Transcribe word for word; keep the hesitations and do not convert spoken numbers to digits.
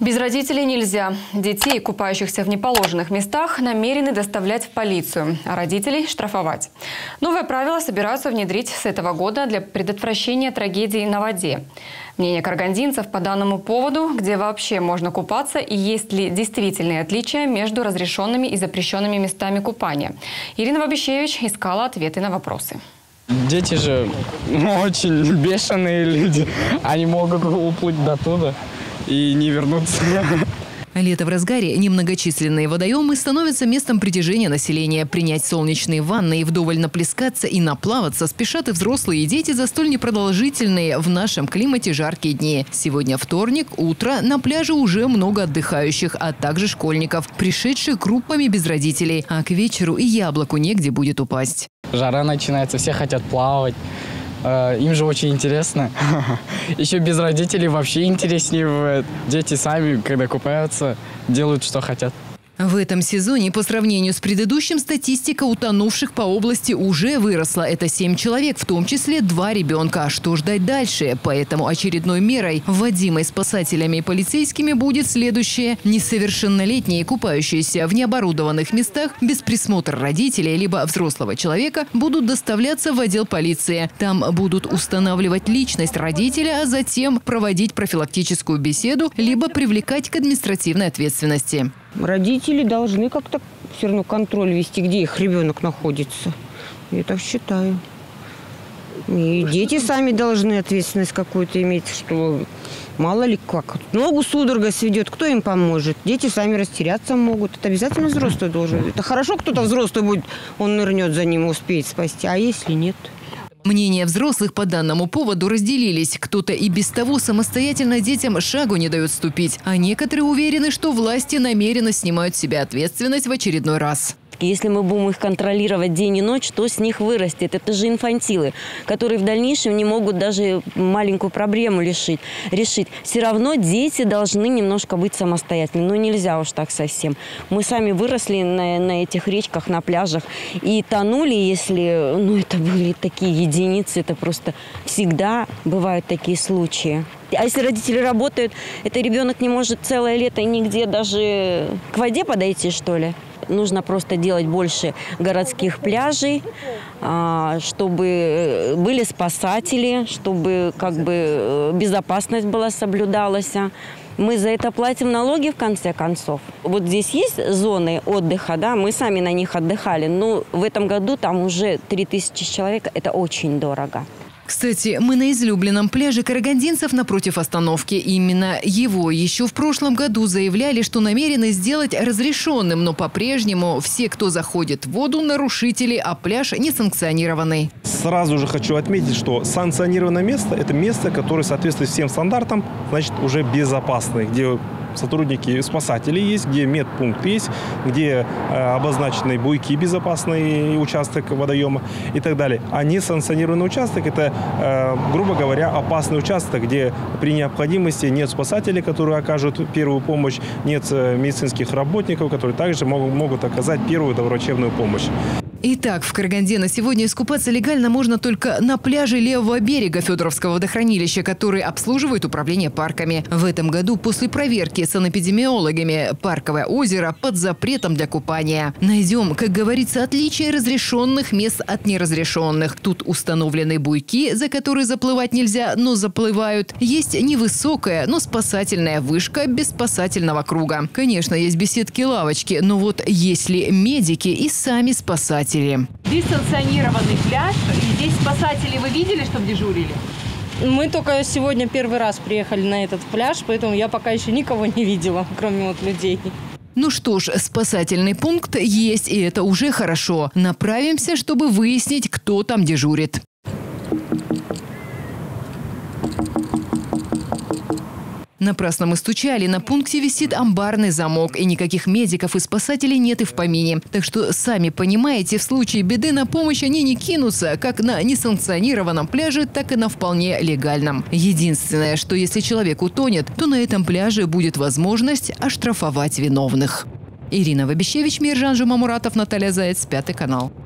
Без родителей нельзя. Детей, купающихся в неположенных местах, намерены доставлять в полицию, а родителей штрафовать. Новое правило собираются внедрить с этого года для предотвращения трагедий на воде. Мнение карагандинцев по данному поводу, где вообще можно купаться и есть ли действительные отличия между разрешенными и запрещенными местами купания. Ирина Вабищевич искала ответы на вопросы. Дети же ну, очень бешеные люди. Они могут уплыть до туда и не вернуться. Лето в разгаре, немногочисленные водоемы становятся местом притяжения населения. Принять солнечные ванны и вдоволь наплескаться и наплаваться спешат и взрослые, и дети за столь непродолжительные в нашем климате жаркие дни. Сегодня вторник, утро, на пляже уже много отдыхающих, а также школьников, пришедших группами без родителей. А к вечеру и яблоку негде будет упасть. Жара начинается, все хотят плавать. Им же очень интересно. Еще без родителей вообще интереснее бывает. Дети сами, когда купаются, делают, что хотят. В этом сезоне по сравнению с предыдущим статистика утонувших по области уже выросла. Это семь человек, в том числе два ребенка. Что ждать дальше? Поэтому очередной мерой, вводимой спасателями и полицейскими, будет следующее. Несовершеннолетние, купающиеся в необорудованных местах без присмотра родителей либо взрослого человека, будут доставляться в отдел полиции. Там будут устанавливать личность родителя, а затем проводить профилактическую беседу либо привлекать к административной ответственности. Родители должны как-то все равно контроль вести, где их ребенок находится. Я так считаю. И дети сами должны ответственность какую-то иметь, что мало ли как. Ногу судорога сведет, кто им поможет? Дети сами растеряться могут. Это обязательно взрослый должен. Это хорошо, кто-то взрослый будет, он нырнет за ним и успеет спасти. А если нет? Мнения взрослых по данному поводу разделились. Кто-то и без того самостоятельно детям шагу не дает ступить. А некоторые уверены, что власти намеренно снимают с себя ответственность в очередной раз. Если мы будем их контролировать день и ночь, то с них вырастет. Это же инфантилы, которые в дальнейшем не могут даже маленькую проблему решить. решить. Все равно дети должны немножко быть самостоятельными. Но нельзя уж так совсем. Мы сами выросли на, на этих речках, на пляжах. И тонули, если ну, это были такие единицы. Это просто всегда бывают такие случаи. А если родители работают, это ребенок не может целое лето нигде даже к воде подойти, что ли? Нужно просто делать больше городских пляжей, чтобы были спасатели, чтобы как бы безопасность была соблюдалась. Мы за это платим налоги, в конце концов. Вот здесь есть зоны отдыха, да, мы сами на них отдыхали, но в этом году там уже три тысячи человек, это очень дорого. Кстати, мы на излюбленном пляже карагандинцев напротив остановки. Именно его еще в прошлом году заявляли, что намерены сделать разрешенным, но по-прежнему все, кто заходит в воду, нарушители, а пляж несанкционированный. Сразу же хочу отметить, что санкционированное место – это место, которое соответствует всем стандартам, значит, уже безопасное, где сотрудники спасателей есть, где медпункт есть, где э, обозначены буйки, безопасный участок водоема и так далее. А несанкционированный участок – это, э, грубо говоря, опасный участок, где при необходимости нет спасателей, которые окажут первую помощь, нет медицинских работников, которые также могут, могут оказать первую доврачебную помощь. Итак, в Караганде на сегодня искупаться легально можно только на пляже левого берега Федоровского водохранилища, который обслуживает управление парками. В этом году после проверки санэпидемиологами парковое озеро под запретом для купания. Найдем, как говорится, отличия разрешенных мест от неразрешенных. Тут установлены буйки, за которые заплывать нельзя, но заплывают. Есть невысокая, но спасательная вышка без спасательного круга. Конечно, есть беседки-лавочки, но вот есть ли медики и сами спасатели? Дистанционированный пляж. И здесь спасатели вы видели, чтобы дежурили? Мы только сегодня первый раз приехали на этот пляж, поэтому я пока еще никого не видела, кроме вот людей. Ну что ж, спасательный пункт есть, и это уже хорошо. Направимся, чтобы выяснить, кто там дежурит. Напрасно мы стучали, на пункте висит амбарный замок, и никаких медиков и спасателей нет и в помине. Так что, сами понимаете, в случае беды на помощь они не кинутся, как на несанкционированном пляже, так и на вполне легальном. Единственное, что если человек утонет, то на этом пляже будет возможность оштрафовать виновных. Ирина Вабищевич, Миржан Жумамуратов, Наталья Заяц, Пятый канал.